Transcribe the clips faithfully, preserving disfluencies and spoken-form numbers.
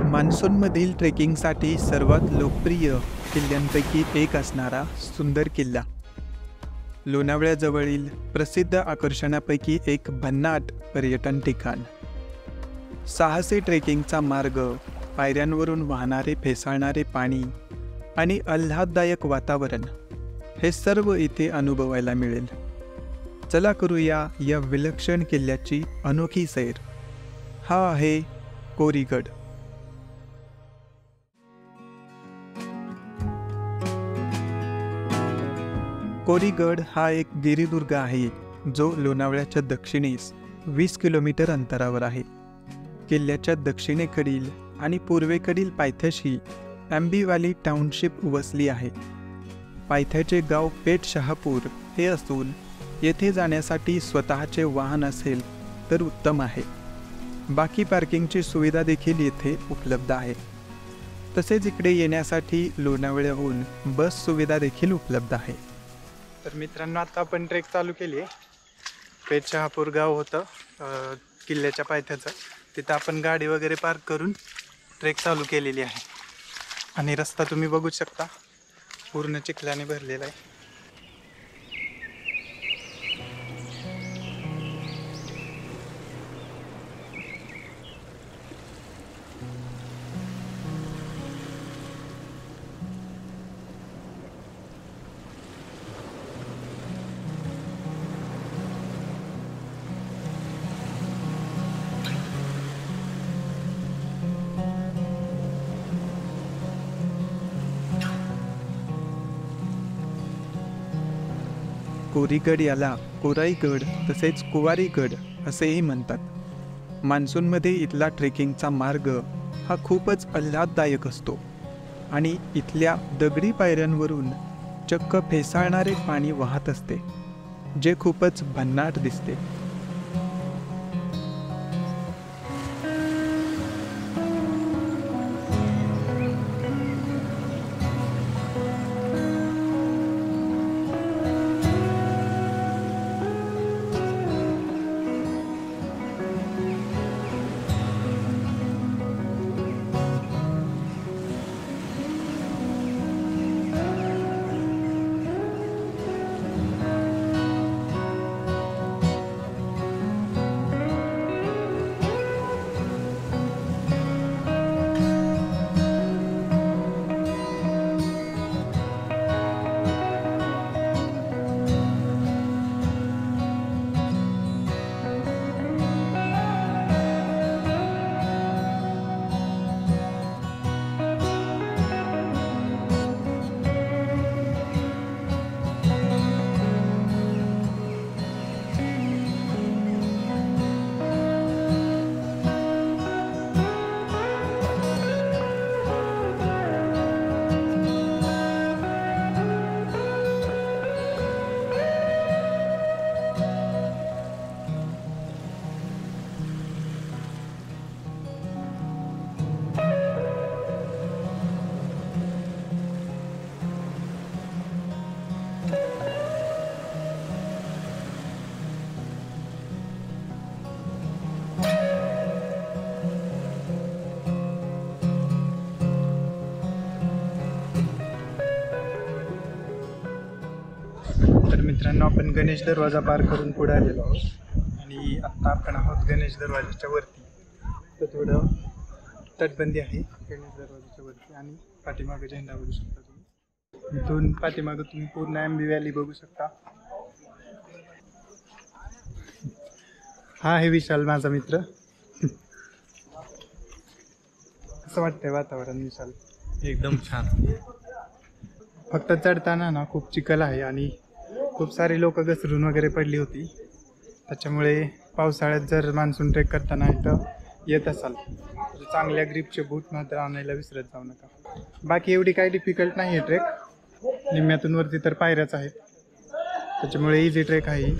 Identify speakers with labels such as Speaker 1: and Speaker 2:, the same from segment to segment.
Speaker 1: मान्सूनमधील ट्रेकिंगसाठी सर्वात लोकप्रिय किल्ल्यांपैकी एक असणारा सुंदर किल्ला, लोणावळ्याजवळील प्रसिद्ध आकर्षणापैकी एक भन्नाट पर्यटन ठिकाण. साहसी ट्रेकिंगचा मार्ग, पायऱ्यांवरून वाहणारे फेसाळणारे पाणी आणि आल्हाददायक वातावरण, हे सर्व इथे अनुभवायला मिळेल. चला करूया या विलक्षण किल्ल्याची अनोखी सैर. हा आहे कोरीगड. कोरीगड हा एक गिरिदुर्ग आहे जो लोणावळ्याच्या दक्षिणेस वीस किलोमीटर अंतरावर आहे. किल्ल्याच्या दक्षिणेकडील आणि पूर्वेकडील पायथ्याशी आंबी व्हॅली टाउनशिप वसली आहे. पायथ्याचे गाव पेठ शहापूर हे असून येथे जाण्यासाठी स्वतःचे वाहन असेल तर उत्तम आहे. बाकी पार्किंगची सुविधा देखील येथे उपलब्ध आहे. तसेच इकडे येण्यासाठी लोणावळ्याहून बस सुविधा देखील उपलब्ध आहे. तर मित्रांनो, आता आपण ट्रेक चालू केली आहे. पेठ शहापूर गाव होतं किल्ल्याच्या पायथ्याचं. तिथं आपण गाडी वगैरे पार्क करून ट्रेक चालू केलेली आहे. आणि रस्ता तुम्ही बघू शकता, पूर्ण चिखलाने भरलेला आहे. कोरीगड याला कोराईगड तसेच कुवारीगड असेही म्हणतात. मान्सूनमध्ये इथला ट्रेकिंगचा मार्ग हा खूपच आल्हाददायक असतो आणि इथल्या दगडी पायऱ्यांवरून चक्क फेसाळणारे पाणी वाहत असते, जे खूपच भन्नाट दिसते. तर मित्रांनो, आपण गणेश दरवाजा पार करून पुढे आलेलो आहोत आणि आत्ता आपण आहोत गणेश दरवाजाच्या वरती. तर थोडं तटबंदी आहे गणेश दरवाजाच्या वरती आणि पाठीमागं झेंडा बघू शकता तुम्ही. इथून पाठीमागं तुम्ही पूर्ण आंबी व्हॅली बघू शकता. हा आहे विशाल, माझा मित्र. कसं वाटतंय वातावरण विशाल?
Speaker 2: एकदम छान.
Speaker 1: फक्त चढताना ना खूप चिखल आहे आणि खूप सारी लोक घसरून वगैरे पडली होती. त्याच्यामुळे पावसाळ्यात जर मान्सून ट्रेक करताना इथं येत असाल तर चांगल्या ग्रीपचे बूट मात्र आणायला विसरत जाऊ नका. बाकी एवढी काही डिफिकल्ट नाही आहे ट्रेक. निम्म्यातून वरती तर पायऱ्याच आहेत, त्याच्यामुळे इझी ट्रेक आहे.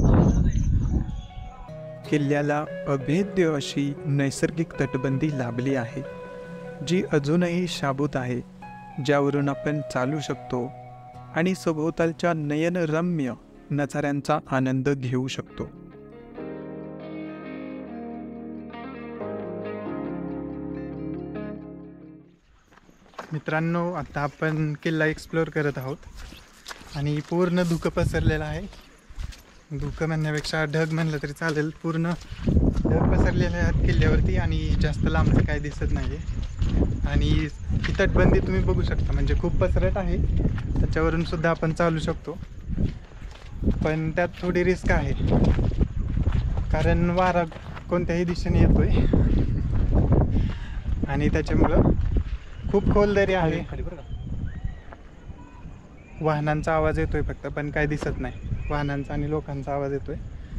Speaker 1: किल्ल्याला अभेद्य अशी नैसर्गिक तटबंदी लाभली आहे, जी अजूनही शाबूत आहे, ज्यावरून आपण चालू शकतो आणि सभोवतालच्या नयनरम्य नजाऱ्यांचा आनंद घेऊ शकतो. मित्रांनो, आता आपण किल्ला एक्सप्लोअर करत आहोत आणि पूर्ण धुकं पसरलेलं आहे. धुकं म्हणण्यापेक्षा ढग म्हणलं तरी चालेल. पूर्ण ढग पसरलेले आहेत किल्ल्यावरती आणि जास्त लांबचं काही दिसत नाही आहे. आणि ही तटबंदी तुम्ही बघू शकता, म्हणजे खूप पसरट आहे. त्याच्यावरून सुद्धा आपण चालू शकतो, पण त्यात थोडी रिस्क आहे, कारण वारा कोणत्याही दिशेने येतोय आणि त्याच्यामुळं खूप खोल दरी आहे. वाहनांचा आवाज येतोय फक्त, पण काय दिसत नाही. वाहनांचा आणि लोकांचा आवाज येतोय,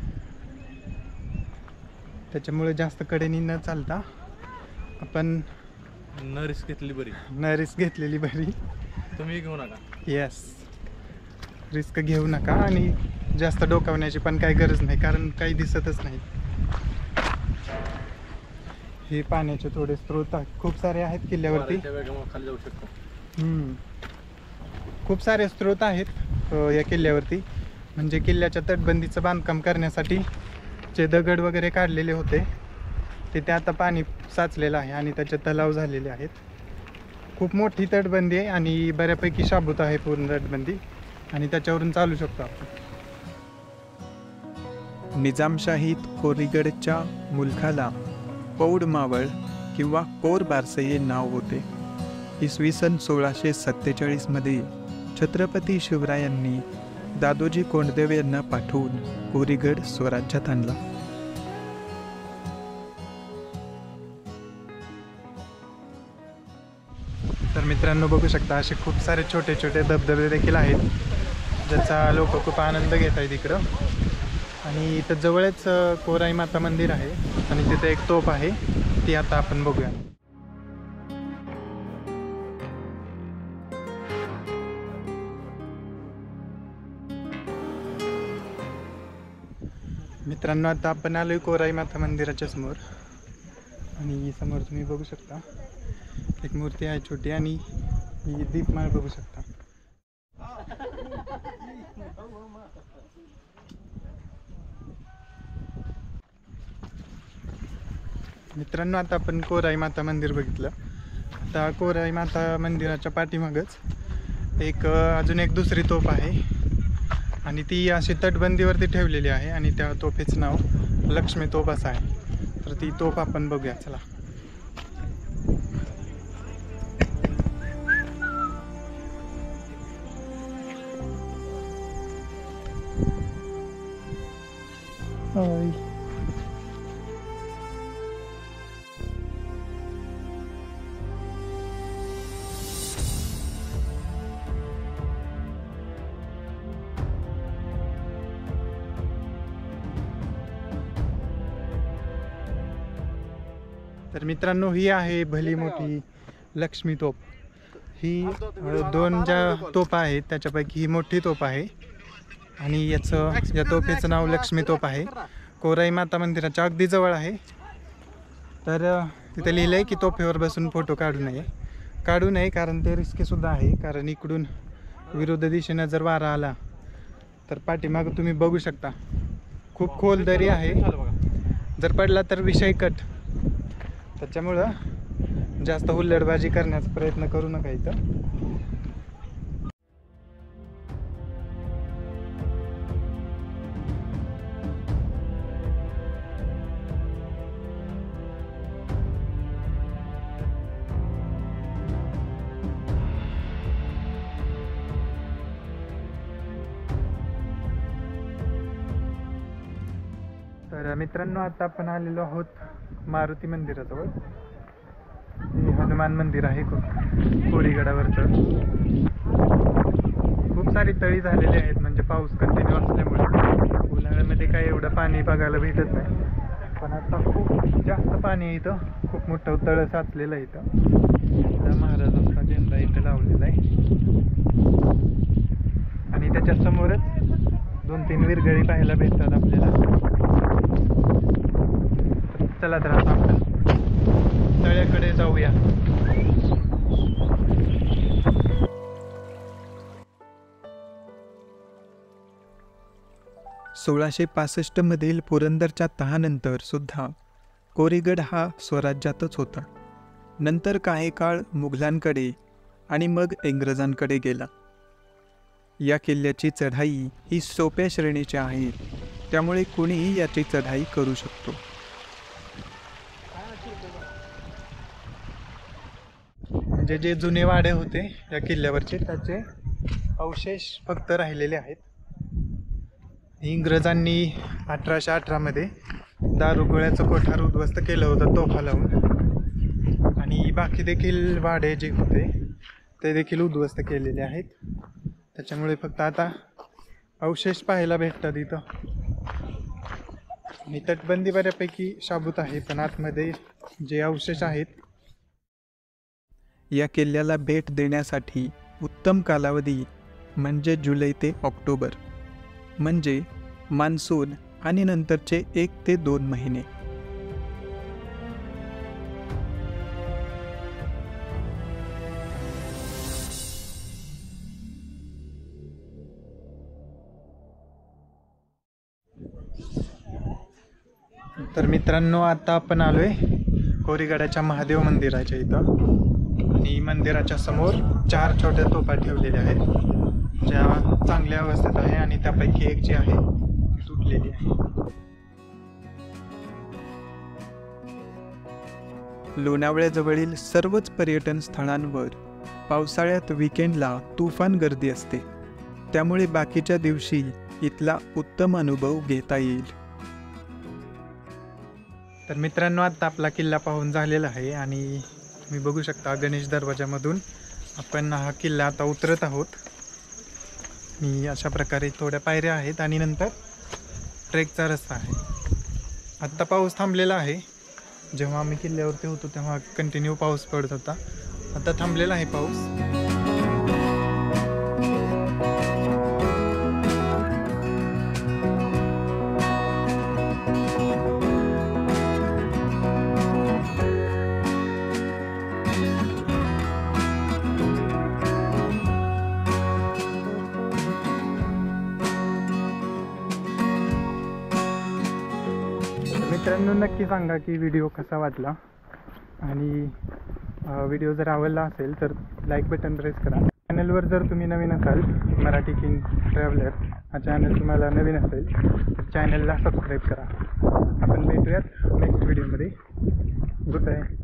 Speaker 1: त्याच्यामुळे जास्त कडेनी न चालता आपण
Speaker 2: न रिस्क घेतली बरी.
Speaker 1: न रिस्क घेतलेली बरी.
Speaker 2: तुम्ही घेऊ नका.
Speaker 1: येस, रिस्क घेऊ नका आणि जास्त डोकावण्याची पण काही गरज नाही, कारण काही दिसतच नाही. हे पाण्याचे थोडे स्रोत खूप सारे आहेत किल्ल्यावरती.
Speaker 2: खाली जाऊ शकतो.
Speaker 1: हम्म. खूप सारे स्रोत आहेत या किल्ल्यावरती. म्हणजे किल्ल्याच्या तटबंदीचं बांधकाम करण्यासाठी जे दगड वगैरे काढलेले होते तिथे आता पाणी साचलेलं आहे आणि त्याचे तलाव झालेले आहेत. खूप मोठी तटबंदी आहे आणि बऱ्यापैकी शाबूत आहे पूर्ण तटबंदी, आणि त्याच्यावरून चालू शकतो आपण. निजामशाहीत कोरीगडच्या मुलखाला पौड मावळ किंवा कोर बारसे हे नाव होते. इसवी सन सोळाशे सत्तेचाळीसमध्ये छत्रपती शिवरायांनी दादोजी कोंडदेव यांना पाठवून कोरीगड स्वराज्यात आणला. तर मित्रांनो, बघू शकता असे खूप सारे छोटे छोटे धबधबे देखील आहेत, ज्याचा लोक खूप आनंद घेत आहेत इकडं. आणि इथं जवळच कोराई माता मंदिर आहे आणि तिथे एक तोफ आहे, ती आता आपण बघूया. मित्रांनो, आता आपण आलोय कोराई माता मंदिराच्या समोर, आणि समोर तुम्ही बघू शकता एक मूर्ती आहे छोटी, आणि ही दीपमाळ बघू शकता. मित्रांनो, आता आपण कोराई माता मंदिर बघितलं. आता कोराई माता मंदिराच्या पाठीमागच एक अजून एक दुसरी तोफ आहे, आणि ती अशी तटबंदीवरती ठेवलेली आहे, आणि त्या तोफेचं नाव लक्ष्मी तोफ असं आहे. तर ती तोफ आपण बघूया, चला. तर मित्रांनो, ही आहे भली मोठी लक्ष्मी तोफ. ही दोन ज्या तोफा आहेत त्याच्यापैकी ही मोठी तोफ आहे, आणि याचं या तोफेचं नाव लक्ष्मी तोफ आहे. कोराई माता मंदिराच्या अगदी जवळ आहे. तर तिथे लिहिलं आहे की तोफेवर बसून फोटो काढू नये काढू नये कारण ते रिस्कीसुद्धा आहे. कारण इकडून विरुद्ध दिशेनं जर वारा आला तर पाठीमागं तुम्ही बघू शकता खूप खोल दरी आहे. जर पडला तर विषय कट. त्याच्यामुळं जास्त हुल्लडबाजी करण्याचा प्रयत्न करू नका इथं. तर मित्रांनो, आता आपण आलेलो आहोत मारुती मंदिराजवळ. हे हनुमान मंदिर आहे कोरीगडावरचं. खूप सारी तळी झालेली आहेत, म्हणजे पाऊस कंटिन्यू असल्यामुळे उन्हाळ्यामध्ये काही एवढं पाणी बघायला भेटत नाही. पण आता खूप जास्त पाणी आहे इथं. खूप मोठं तळं साचलेलं आहे इथं. महाराजांचा झेंडा इथं लावलेला आहे, आणि त्याच्या समोरच दोन तीन विरगळी पाहायला भेटतात आपल्याला. चला तर आता आपण तळ्याकडे जाऊया. सोळाशे पासष्ट मधील पुरंदरच्या तहानंतर सुद्धा कोरीगड हा स्वराज्यातच होता. नंतर काही काळ मुघलांकडे आणि मग इंग्रजांकडे गेला. या किल्ल्याची चढाई ही सोप्या श्रेणीची आहे, त्यामुळे कुणीही याची चढाई करू शकतो. म्हणजे जे जुने वाडे होते या किल्ल्यावरचे त्याचे अवशेष फक्त राहिलेले आहेत. इंग्रजांनी अठराशे अठरामध्ये दारुगोळ्याचं कोठार उद्ध्वस्त केलं होतं तोफा लावून, आणि बाकी देखील वाडे जे होते ते देखील उद्ध्वस्त केलेले आहेत. त्याच्यामुळे फक्त आता अवशेष पाहायला भेटतात इथं. आणि तटबंदी बऱ्यापैकी शाबूत आहे, पण आतमध्ये जे अवशेष आहेत. या किल्ल्याला भेट देण्यासाठी उत्तम कालावधी म्हणजे जुलै ते ऑक्टोबर, म्हणजे मान्सून आणि नंतरचे एक ते दोन महिने. तर मित्रांनो, आता आपण आलोय कोरीगडाच्या महादेव मंदिराच्या इथं, आणि मंदिराच्या समोर चार छोट्या तोफा ठेवलेल्या आहेत ज्या चांगल्या अवस्थेत आहे, आणि त्यापैकी एक जी आहे ती तुटलेली आहे. लोणावळ्याजवळील सर्वच पर्यटन स्थळांवर पावसाळ्यात विकेंडला तुफान गर्दी असते, त्यामुळे बाकीच्या दिवशी इथला उत्तम अनुभव घेता येईल. तर मित्रांनो, आता आपला किल्ला पाहून झालेला आहे, आणि तुम्ही बघू शकता गणेश दरवाजामधून आपण हा किल्ला आता उतरत आहोत. आणि अशा प्रकारे थोड्या पायऱ्या आहेत आणि नंतर ट्रेकचा रस्ता आहे. आत्ता पाऊस थांबलेला आहे. जेव्हा आम्ही किल्ल्यावरती होतो तेव्हा कंटिन्यू पाऊस पडत होता. आता थांबलेला आहे पाऊस. मित्रांनो, नक्की सांगा की व्हिडिओ कसा वाटला, आणि व्हिडिओ जर आवडला असेल तर लाईक बटन प्रेस करा. चॅनलवर जर तुम्ही नवीन असाल, मराठी किंग ट्रॅव्हलर हा चॅनल तुम्हाला नवीन असेल तर चॅनलला सबस्क्राईब करा. आपण भेटूयात नेक्स्ट व्हिडिओमध्ये. Good bye.